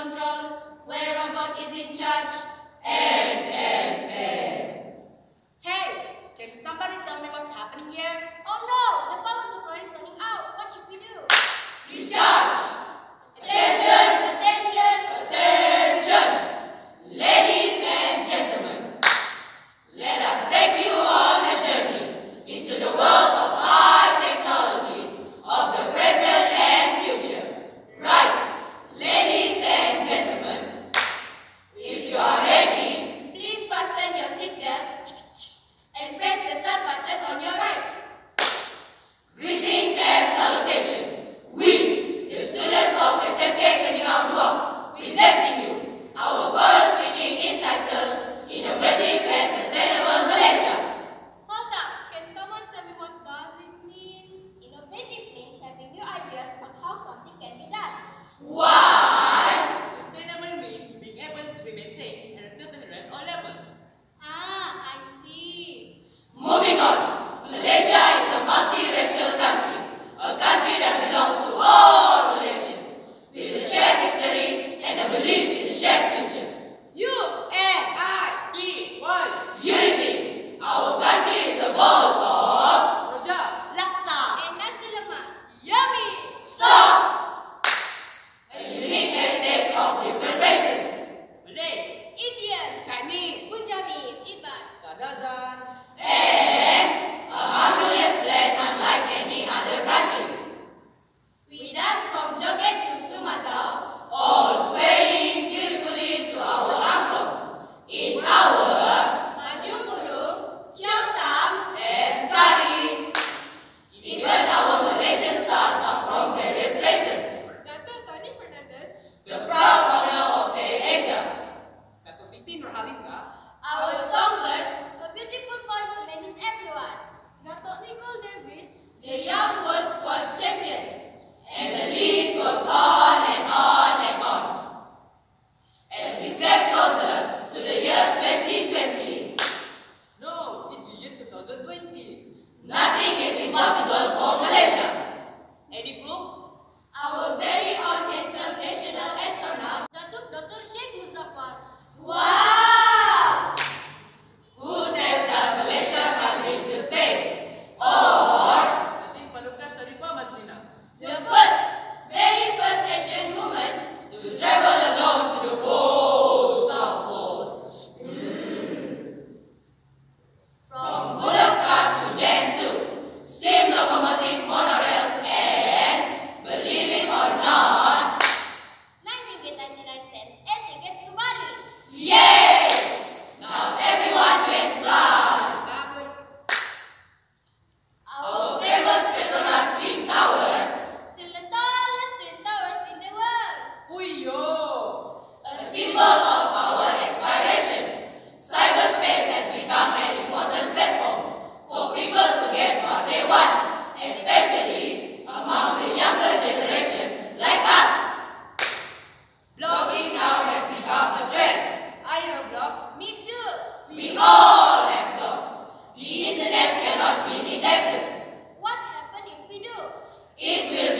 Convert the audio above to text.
control, where robot is in charge. Hey, can somebody tell me what's happening here? Oh no, the power supply is running out. What should we do? Recharge! Attention! Attention! Attention! Ladies and gentlemen, let us take you on a journey into the world of high technology of the present and future. Right, ladies and gentlemen, if you are ready, Please fasten your seatbelt and press the start button on your right. greetings and salutation. We, the students of Smk Keningau II, presenting you our choral speaking entitled Innovative and Sustainable Malaysia. Hold up, can someone tell me what does it mean? Innovative means having new ideas on how something can be done. Why? Sustainable means being able to be maintained at a certain rate or level. Ah, I see. Moving on, Malaysia is a multiracial country, a country that belongs to all Malaysians, with a shared history and a belief in a shared future. Unity. Our country is a bowl of Laksa. And nasi lemak. Yummy! stop. A unique heritage of different races. Malays, Indian. Chinese, Punjabis. Iban. Kadazan, And a harmonious blend unlike any other countries. We dance from Joget to Sumazau. All swaying beautifully to our anthem. In our Maju Gurung. Ciao Sam. and Sari. Even our Malaysian stars are from various races. Dato' Tony Fernandez. The proud owner of Asia. Dato' Siti Nurhaliza, Our songbird. Her beautiful voice amazes everyone. Dato' Nicole David. The young world's first champion. And the list goes on and on and on. As we step closer to the year 2020, no, in Vision 2020. nothing is impossible for Malaysia. Any proof? Our very own handsome national astronaut. Datuk Dr. Sheikh Muzaffar. Wow! Who says that Malaysia can reach the space? Or Dating Paluka Sharifah Masrina. The very first Asian woman. to travel alone to the pole, South Pole. From bullock cars to Gen 2, steam locomotive monorails, and believe it or not, 9.99 ringgit and tickets to Bali. yay! Now everyone can fly. Our famous Petronas Twin Towers, Still the tallest twin towers in the world. Fuyo! a symbol of our aspiration. Cyberspace has become an important platform for people to get what they want, especially among the younger generation like us. Blogging now has become a trend. I have a blog. Me too. We all have blogs. The internet cannot be neglected. What happens if we do? It will